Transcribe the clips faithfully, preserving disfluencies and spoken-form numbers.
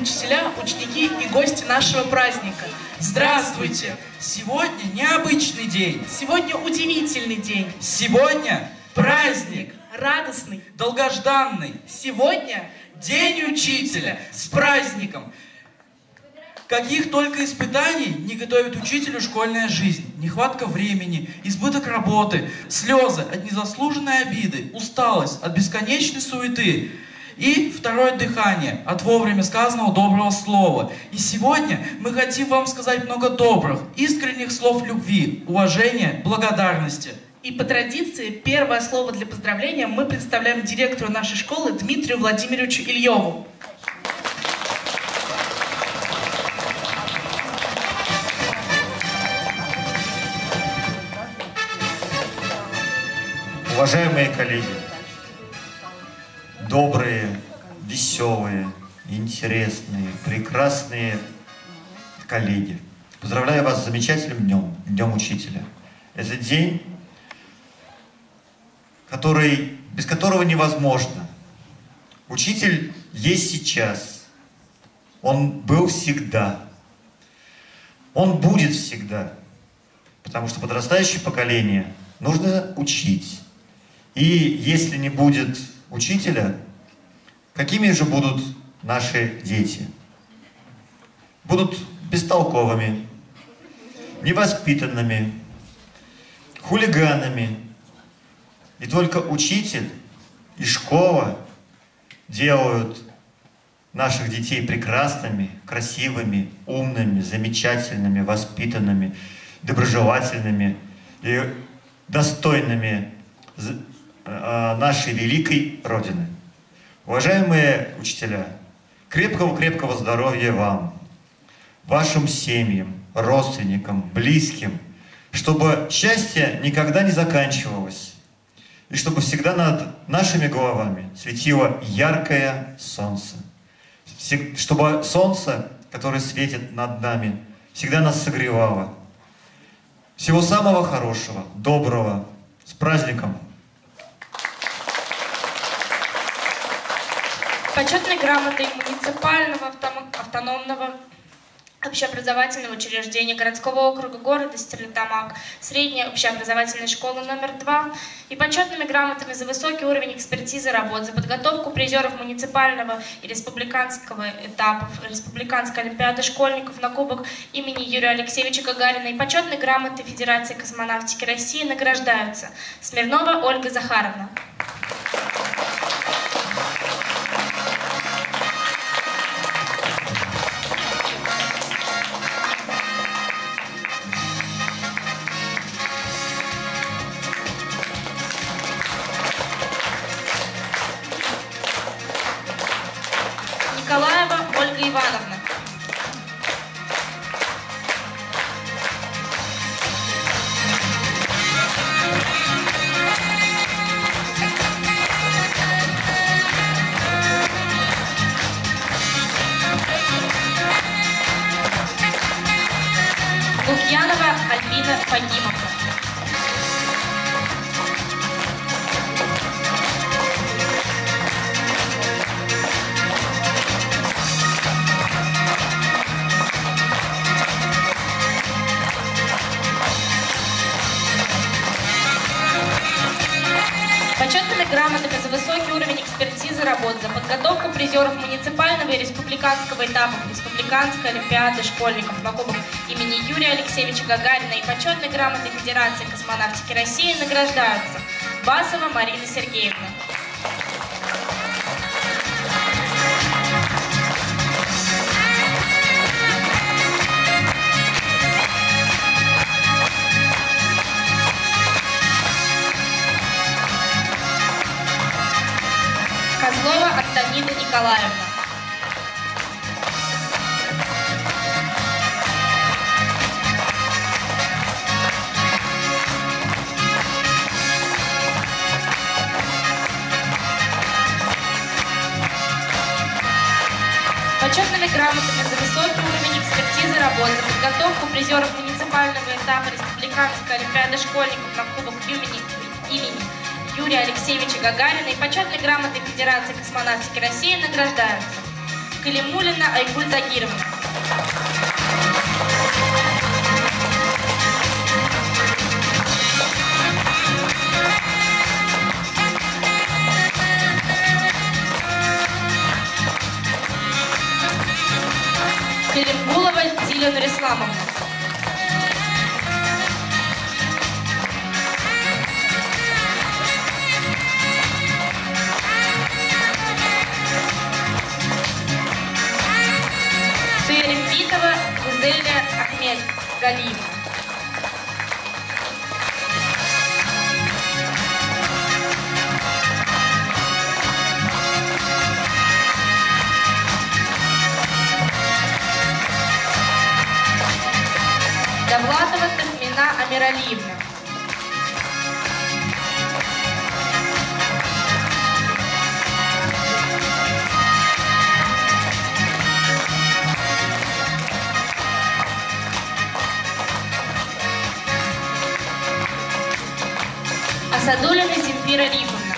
учителя, ученики и гости нашего праздника. Здравствуйте! Сегодня необычный день. Сегодня удивительный день. Сегодня праздник. Радостный. Долгожданный. Сегодня День учителя. С праздником. Каких только испытаний не готовит учителю школьная жизнь. Нехватка времени, избыток работы, слезы от незаслуженной обиды, усталость от бесконечной суеты и второе дыхание от вовремя сказанного доброго слова. И сегодня мы хотим вам сказать много добрых, искренних слов любви, уважения, благодарности. И по традиции первое слово для поздравления мы представляем директору нашей школы Дмитрию Владимировичу Ильеву. Уважаемые коллеги, добрые, веселые, интересные, прекрасные коллеги, поздравляю вас с замечательным днем, Днем Учителя. Это день, который, без которого невозможно. Учитель есть сейчас, он был всегда, он будет всегда, потому что подрастающее поколение нужно учить. И если не будет учителя, какими же будут наши дети? Будут бестолковыми, невоспитанными, хулиганами. И только учитель и школа делают наших детей прекрасными, красивыми, умными, замечательными, воспитанными, доброжелательными и достойными нашей великой Родины. Уважаемые учителя, крепкого-крепкого здоровья вам, вашим семьям, родственникам, близким, чтобы счастье никогда не заканчивалось, и чтобы всегда над нашими головами светило яркое солнце, чтобы солнце, которое светит над нами, всегда нас согревало. Всего самого хорошего, доброго, с праздником! Почетной грамотой муниципального автономного общеобразовательного учреждения городского округа города Стерлитамак, средней общеобразовательной школы номер два и почетными грамотами за высокий уровень экспертизы работ, за подготовку призеров муниципального и республиканского этапов, республиканской олимпиады школьников на кубок имени Юрия Алексеевича Гагарина и почетной грамоты Федерации космонавтики России награждаются Смирнова Ольга Захаровна. Николаева Ольга Ивановна. Лукьянова Альбина Фагимовна. Почетными грамотами за высокий уровень экспертизы работ, за подготовку призеров муниципального и республиканского этапов республиканской олимпиады школьников на кубок имени Юрия Алексеевича Гагарина и почетной грамотой Федерации космонавтики России награждаются Басова Марина Сергеевна. Козлова Антонина Николаевна. Почетными грамотами за высокий уровень экспертизы работ, за подготовку призеров муниципального этапа республиканской олимпиады школьников на кубок имени, имени Юрия Алексеевича Гагарина и почетной грамотой Федерации космонавтики России награждаются Калимуллина Айгуль Загировна. Калимгулова Диля Нурисламовна. Сырембитова Гузеля Ахмед Галиевна. Довлатова Тахмина Амиралиевна. Асадуллина Земфира Рифовна.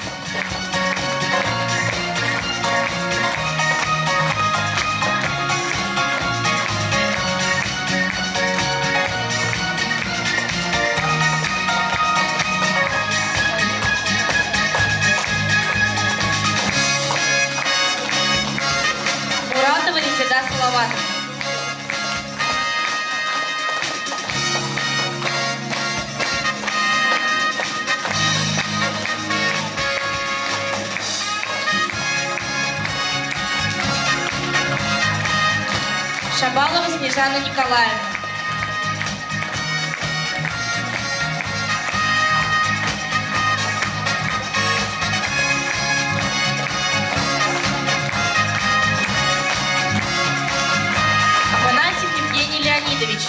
Муратова Резеда Салаватовна. Шабалова Снежана Николаевна. Афанасьев Евгений Леонидович.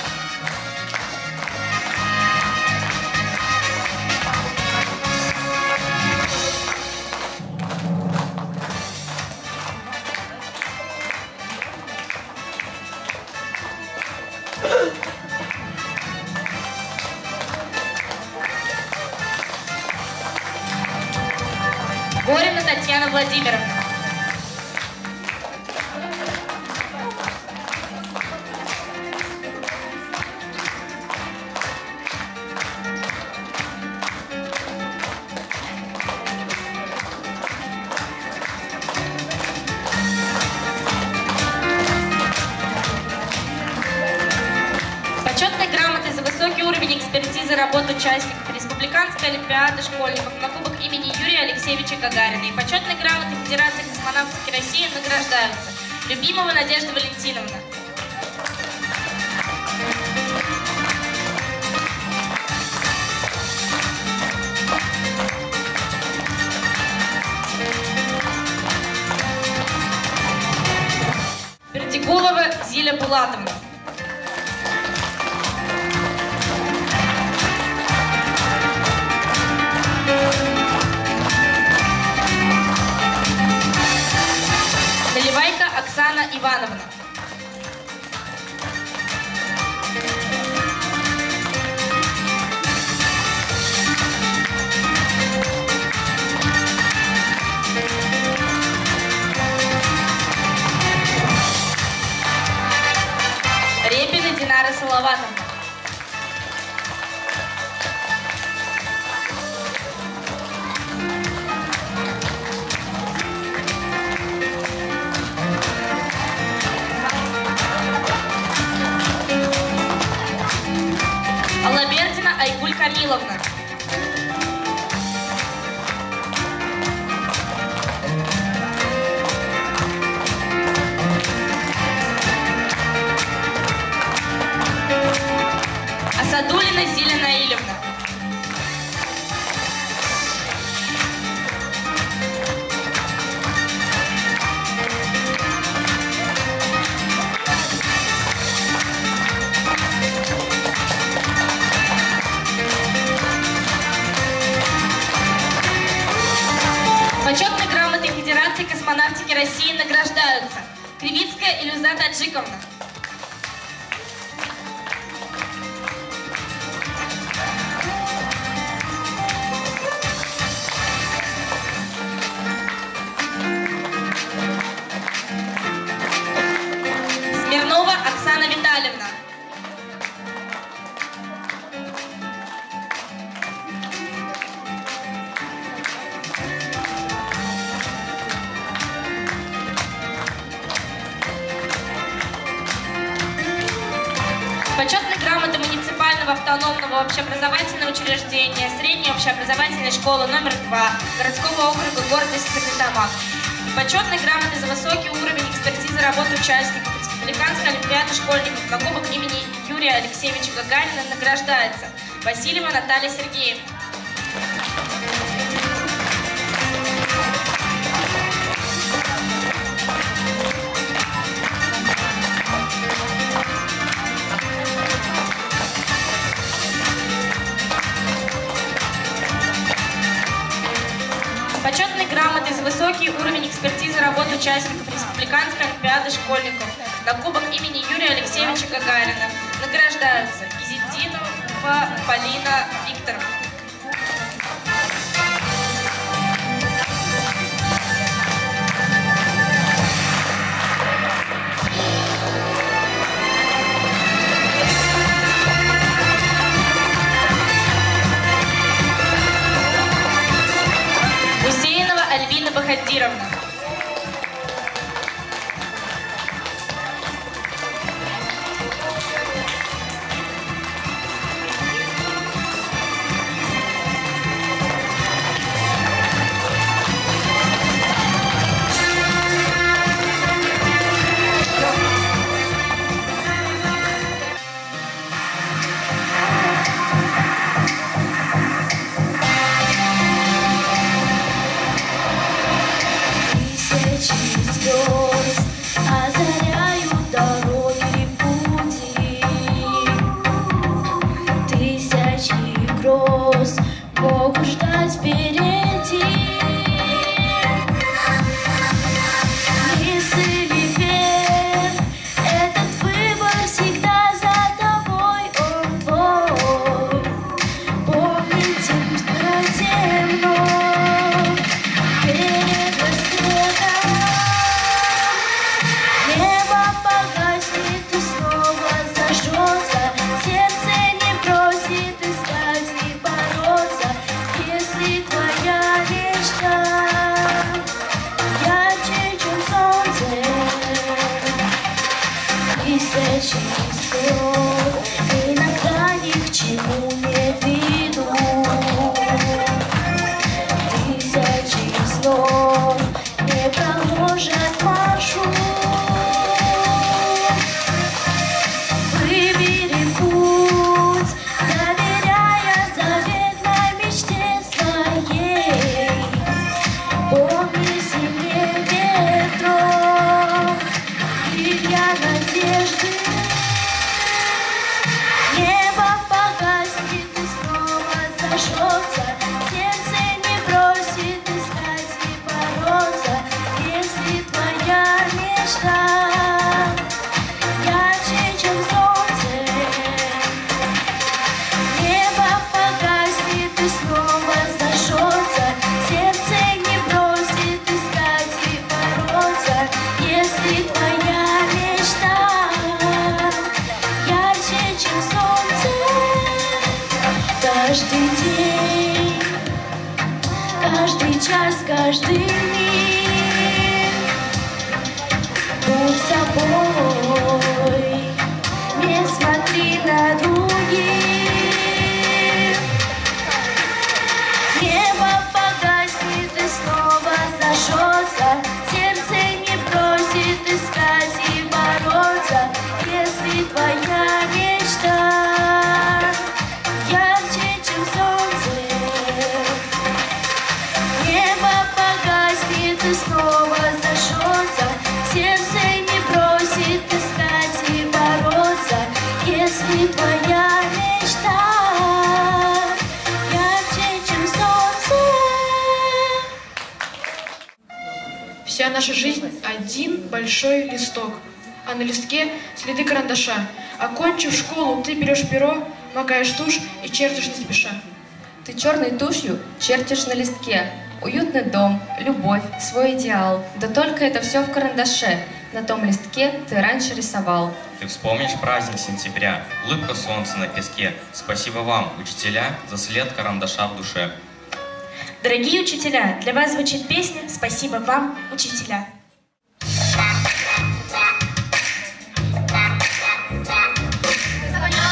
Горина Татьяна Владимировна. Почетной грамотой за высокий уровень экспертизы работ участников Республиканской олимпиады школьников на кубок имени Юрия Алексеевича Гагарина и почетной грамотой Федерации космонавтики России награждаются Любимова Надежда Валентиновна. Бердигулова Зиля Булатовна. Наливайка Оксана Ивановна. Репина Динара Салаватовна. Алабердина Айгуль Камиловна. Асадуллина Зиля Наилевна. Почетной грамотой Федерации космонавтики России награждаются Кривицкая Илюза Таджиковна. Почетной грамоты муниципального автономного общеобразовательного учреждения средней общеобразовательной школы номер два городского округа города Стерлитамак. И почетной грамоты за высокий уровень экспертизы работы участников Республиканской олимпиады школьников на кубок имени Юрия Алексеевича Гагарина награждается Васильева Наталья Сергеевна. Почетной грамотой за высокий уровень экспертизы работы участников Республиканской олимпиады школьников на кубок имени Юрия Алексеевича Гагарина награждаются Изидинова Полина Викторовна. Альбина Бахадировна. Могу ждать впереди. Вниз или вверх, этот выбор всегда за тобой, он твой. Помните, темно перед рассветом. Небо погаснет и снова зажжется, сердце не бросит искать и бороться. Если твоя мечта ярче, чем солнце, тысячи слов иногда ни к чему не ведут. Тысячи слов не проложат маршрут. Выбери путь, доверяя заветной мечте своей. Помни сильнее ветров, крылья надежды. Небо погаснет и снова зажжется, сердце не бросит искать и бороться. Если твоя мечта ярче, чем солнце, небо погаснет и снова зажжется, сердце не бросит искать и бороться. Если твоя мечта ярче, чем солнце, каждый день, каждый час, каждый миг будь собой, не смотри на других. Небо погаснет и снова зажжется, сердце не бросит искать и бороться. Если твоя мечта ярче, чем солнце, небо погаснет и снова зажжется, сердце не бросит искать и бороться. Если твоя мечта ярче, чем солнце. Вся наша жизнь – один большой листок, а на листке следы карандаша. Окончив школу, ты берешь перо, макаешь тушь и чертишь не спеша. Ты черной тушью чертишь на листке уютный дом, любовь, свой идеал. Да только это все в карандаше. На том листке ты раньше рисовал. Ты вспомнишь праздник сентября, улыбка солнца на песке. Спасибо вам, учителя, за след карандаша в душе. Дорогие учителя, для вас звучит песня «Спасибо вам, учителя». Звонят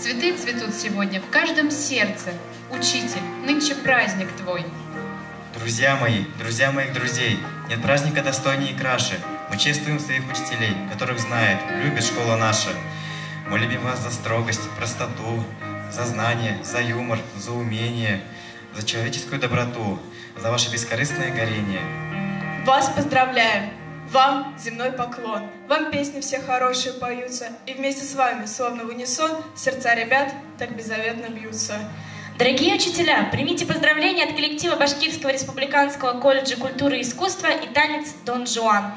Цветы цветут сегодня в каждом сердце. Учитель, нынче праздник твой. Друзья мои, друзья моих друзей, нет праздника достойнее и краше. Мы чествуем своих учителей, которых знает, любит школа наша. Мы любим вас за строгость, простоту, за знание, за юмор, за умение, за человеческую доброту, за ваше бескорыстное горение. Вас поздравляем! Вам земной поклон. Вам песни все хорошие поются, и вместе с вами, словно в унисон, сердца ребят так беззаветно бьются. Дорогие учителя, примите поздравления от коллектива Башкирского республиканского колледжа культуры и искусства и танец «Дон Жуан».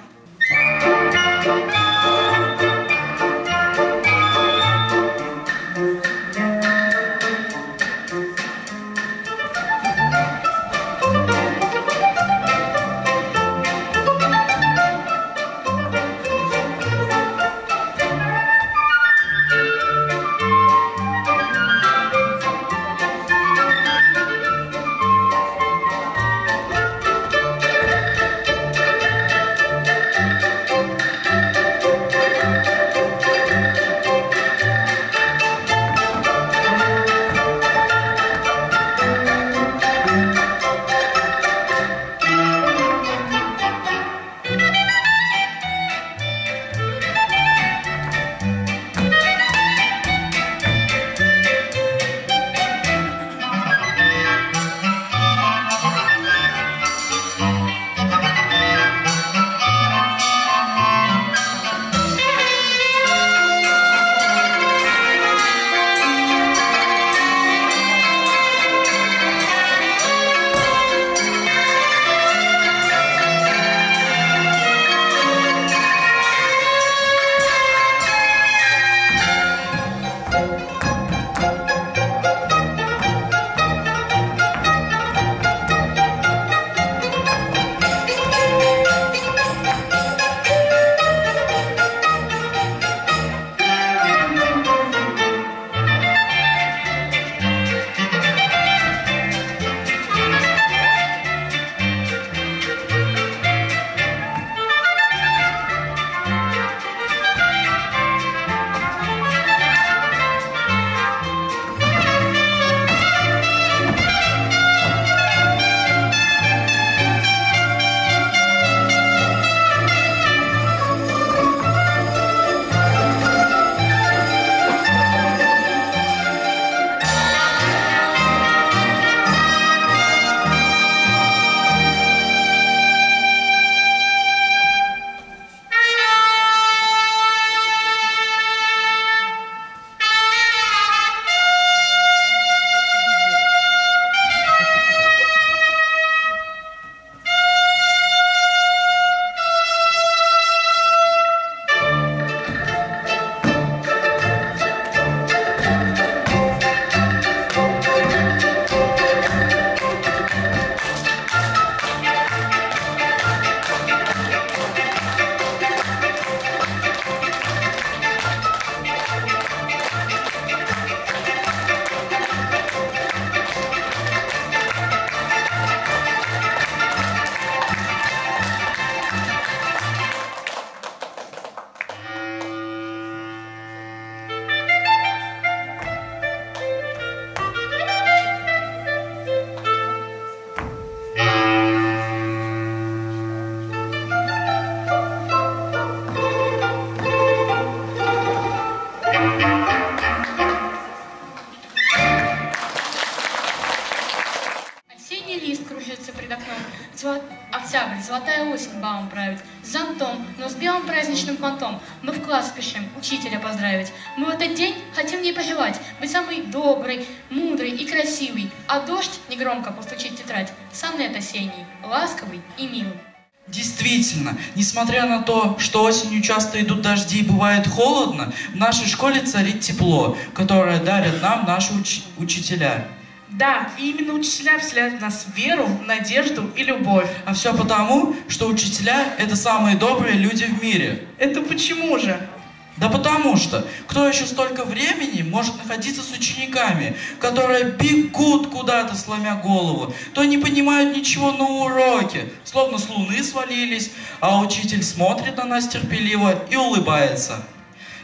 Октябрь, золотая осень бабам правит, с зонтом, но с белым праздничным понтом. Мы в класс спешим учителя поздравить. Мы в этот день хотим ей пожелать быть самой доброй, мудрой и красивой, а дождь негромко постучит в тетрадь. Сонет осенний, ласковый и милый. Действительно, несмотря на то, что осенью часто идут дожди и бывает холодно, в нашей школе царит тепло, которое дарят нам наши уч учителя. Да, и именно учителя вселяют в нас веру, надежду и любовь. А все потому, что учителя – это самые добрые люди в мире. Это почему же? Да потому что, кто еще столько времени может находиться с учениками, которые бегут куда-то, сломя голову, то не понимают ничего на уроке, словно с луны свалились, а учитель смотрит на нас терпеливо и улыбается.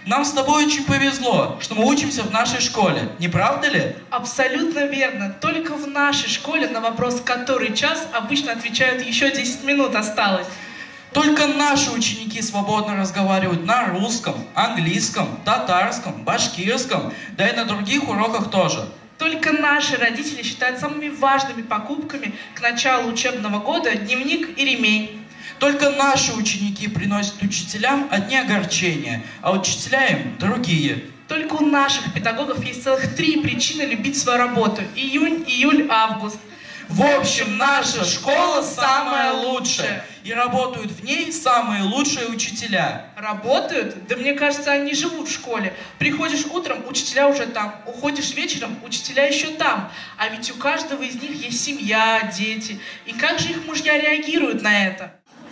Нам с тобой очень повезло, что мы учимся в нашей школе, не правда ли? Абсолютно верно. Только в нашей школе на вопрос «который час» обычно отвечают «еще десять минут осталось». Только наши ученики свободно разговаривают на русском, английском, татарском, башкирском, да и на других уроках тоже. Только наши родители считают самыми важными покупками к началу учебного года дневник и ремень. Только наши ученики приносят учителям одни огорчения, а учителя им другие. Только у наших педагогов есть целых три причины любить свою работу. Июнь, июль, август. В общем, наша школа самая лучшая, и работают в ней самые лучшие учителя. Работают? Да мне кажется, они живут в школе. Приходишь утром, учителя уже там. Уходишь вечером, учителя еще там. А ведь у каждого из них есть семья, дети. И как же их мужья реагируют на это?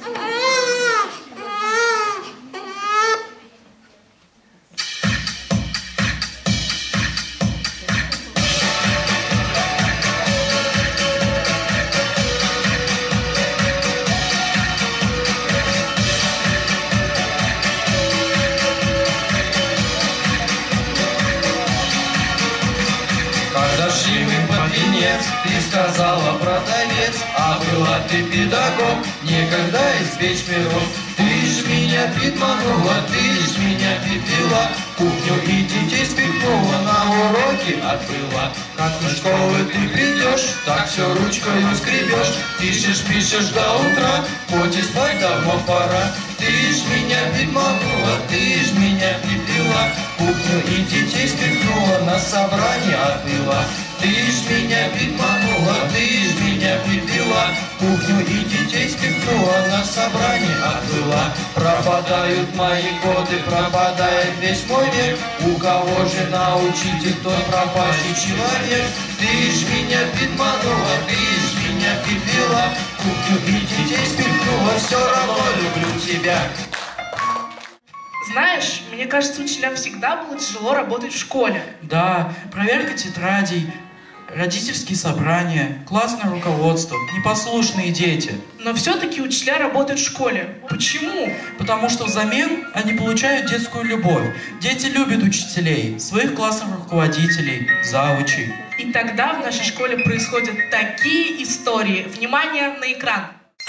Когда шли мы под венец, ты сказала, продавец, а была ты педагог, никогда испечь пирог. Ты ж меня подманула, ты ж меня подвела, кухню и детей спихнула, на уроки отбыла. Как в школу ты придешь, так все ручкою скребешь, пишешь, пишешь до утра, хоть и спать давно пора. Ты ж меня подманула, ты ж меня подвела, кухню и детей спихнула, на собрание отбыла. Ты ж меня подманула, ты ж меня подвела, кухню и детей спихнула, на собрание отбыла. Пропадают мои годы, пропадает весь мой век, у кого же научитель, тот пропащий человек. Ты ж меня подманула, ты ж меня подвела, кухню и детей спихнула, все равно люблю тебя. Знаешь, мне кажется, учителям всегда было тяжело работать в школе. Да, проверка тетрадей, родительские собрания, классное руководство, непослушные дети. Но все-таки учителя работают в школе. Почему? Потому что взамен они получают детскую любовь. Дети любят учителей, своих классных руководителей, завучей. И тогда в нашей школе происходят такие истории. Внимание на экран.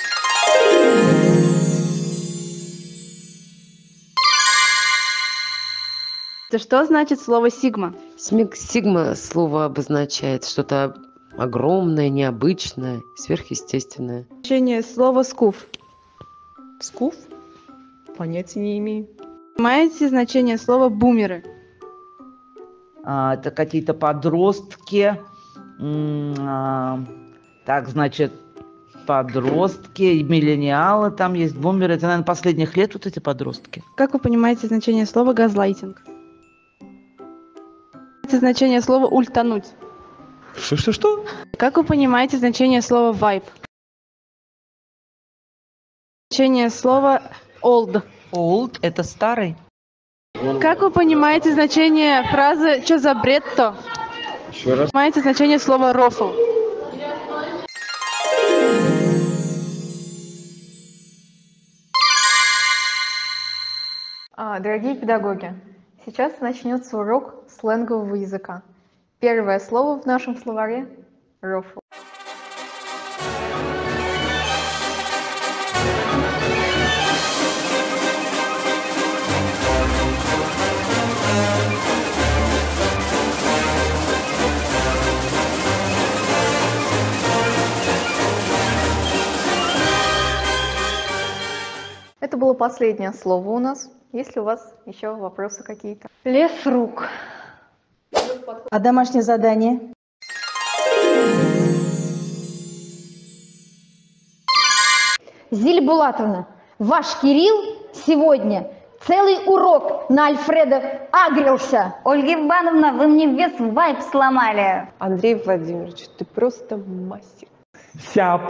Что значит слово «сигма»? Сигма слово обозначает что-то огромное, необычное, сверхъестественное. Значение слова «скуф». Скуф? Понятия не имею. Понимаете значение слова «бумеры»? А, это какие-то подростки. А, так, значит, подростки, миллениалы, там есть бумеры. Это, наверное, последних лет вот эти подростки. Как вы понимаете значение слова «газлайтинг»? Значение слова «ультануть». Что-что-что? Как вы понимаете значение слова «вайб»? Значение слова «old». Old – это старый. Как вы понимаете значение фразы «чё за бред-то»? Еще раз. Понимаете значение слова «рофл»? А, дорогие педагоги, сейчас начнется урок сленгового языка. Первое слово в нашем словаре – рофл. Это было последнее слово у нас. Есть ли у вас еще вопросы какие-то? Лес рук. А домашнее задание? Зиля Булатовна, ваш Кирилл сегодня целый урок на Альфреда агрился. Ольга Ивановна, вы мне весь вайб сломали. Андрей Владимирович, ты просто мастер. Сяп.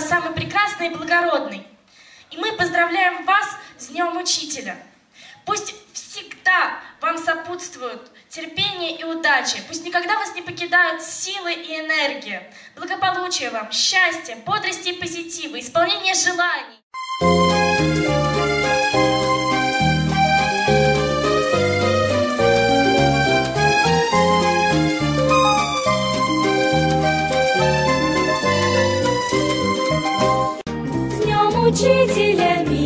самый прекрасный и благородный. И мы поздравляем вас с Днем Учителя. Пусть всегда вам сопутствуют терпение и удачи. Пусть никогда вас не покидают силы и энергия. Благополучия вам, счастья, бодрости и позитива, исполнения желаний. С Днем Учителя!